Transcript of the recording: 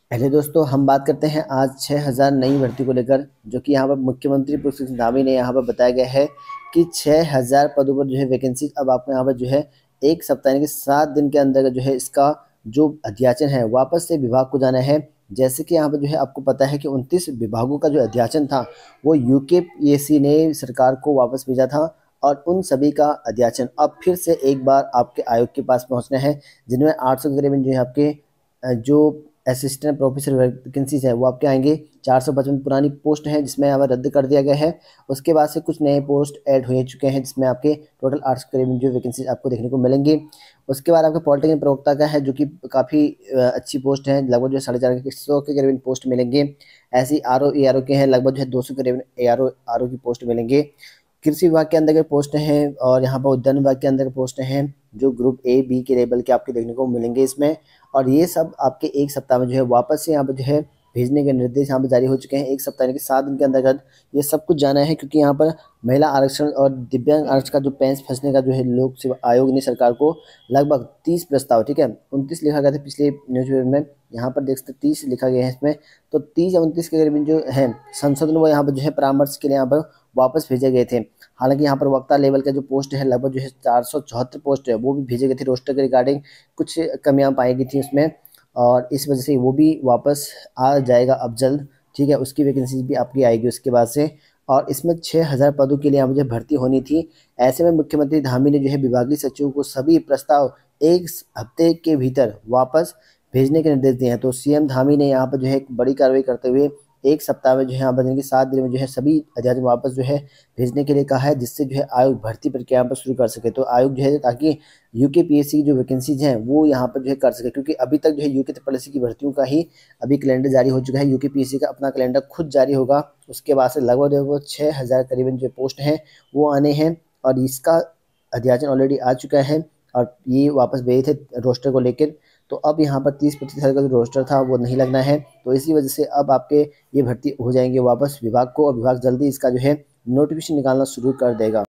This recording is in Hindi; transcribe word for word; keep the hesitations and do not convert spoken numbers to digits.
पहले दोस्तों हम बात करते हैं आज छह हज़ार नई भर्ती को लेकर, जो कि यहाँ पर मुख्यमंत्री पुष्कर सिंह धामी ने यहाँ पर बताया गया है कि छह हज़ार पदों पर जो है वैकेंसी अब आपको यहाँ पर जो है एक सप्ताह यानी कि सात दिन के अंदर जो है इसका जो अध्याचन है वापस से विभाग को जाना है। जैसे कि यहाँ पर जो है आपको पता है कि उनतीस विभागों का जो अध्याचन था वो यूकेपीएससी ने सरकार को वापस भेजा था, और उन सभी का अध्याचन अब फिर से एक बार आपके आयोग के पास पहुँचना है, जिनमें आठ सौ के करीब जो है आपके अ, जो असिस्टेंट प्रोफेसर वैकेंसीज है वो आपके आएंगे। चार सौ पचपन पुरानी पोस्ट हैं जिसमें अब रद्द कर दिया गया है। उसके बाद से कुछ नए पोस्ट ऐड हो चुके हैं जिसमें आपके टोटल आठ सौ करीब जो वैकेंसीज आपको देखने को मिलेंगी। उसके बाद आपका पॉलिटेक्निक प्रवक्ता का है, जो कि काफ़ी अच्छी पोस्ट है, लगभग जो साढ़े चार सौ के करीब पोस्ट मिलेंगे। ऐसी R O A R O के हैं, लगभग जो है दो सौ करीब A R O R O की पोस्ट मिलेंगे। कृषि विभाग के अंदर के पोस्ट हैं, और यहाँ पर उद्यान विभाग के अंदर पोस्ट हैं जो ग्रुप ए बी के लेवल के आपके देखने को मिलेंगे इसमें। और ये सब आपके एक सप्ताह में जो है वापस से यहाँ पर जो है भेजने के निर्देश यहाँ पर जारी हो चुके हैं। एक सप्ताह यानी कि सात दिन के अंतर्गत ये सब कुछ जाना है, क्योंकि यहाँ पर महिला आरक्षण और दिव्यांग आरक्षण का जो पेंच फंसने का जो है लोक सेवा आयोग ने सरकार को लगभग तीस प्रस्ताव, ठीक है, उनतीस लिखा गया था पिछले न्यूज़पेपर में, यहाँ पर देख सकते तीस लिखा गया है इसमें। तो तीस या उनतीस के करीब जो है संशोधन वो यहाँ पर जो है परामर्श के लिए यहाँ पर वापस भेजे गए थे। हालांकि यहाँ पर वक्ता लेवल का जो पोस्ट है लगभग जो है चार सौ चौहत्तर पोस्ट है वो भी भेजे गए थे। रोस्टर के रिगार्डिंग कुछ कमियां पाई गई थी उसमें, और इस वजह से वो भी वापस आ जाएगा अब जल्द, ठीक है। उसकी वैकेंसी भी आपकी आएगी उसके बाद से, और इसमें छः हज़ार पदों के लिए यहाँ मुझे भर्ती होनी थी। ऐसे में मुख्यमंत्री धामी ने जो है विभागीय सचिवों को सभी प्रस्ताव एक हफ्ते के भीतर वापस भेजने के निर्देश दिए हैं। तो सीएम धामी ने यहाँ पर जो है एक बड़ी कार्रवाई करते हुए एक सप्ताह में जो है यहाँ पर यानी कि सात दिन में जो है सभी अध्यादेश वापस जो है भेजने के लिए कहा है, जिससे जो है आयोग भर्ती प्रक्रिया यहाँ पर शुरू कर सके। तो आयोग जो है ताकि यूकेपीएससी की जो वैकेंसीज हैं वो यहाँ पर जो है कर सके, क्योंकि अभी तक जो है यूके ट्रिपल एस सी की भर्तियों का ही अभी कैलेंडर जारी हो चुका है। यूकेपीएससी का अपना कैलेंडर खुद जारी होगा, उसके बाद से लगभग लगभग छः हज़ार करीबन जो पोस्ट हैं वो आने हैं, और इसका अध्याचन ऑलरेडी आ चुका है, और ये वापस भेजे थे रोस्टर को लेकर। तो अब यहाँ पर तीस प्रतिशत का जो रोस्टर था वो नहीं लगना है, तो इसी वजह से अब आपके ये भर्ती हो जाएंगे वापस विभाग को, और विभाग जल्दी इसका जो है नोटिफिकेशन निकालना शुरू कर देगा।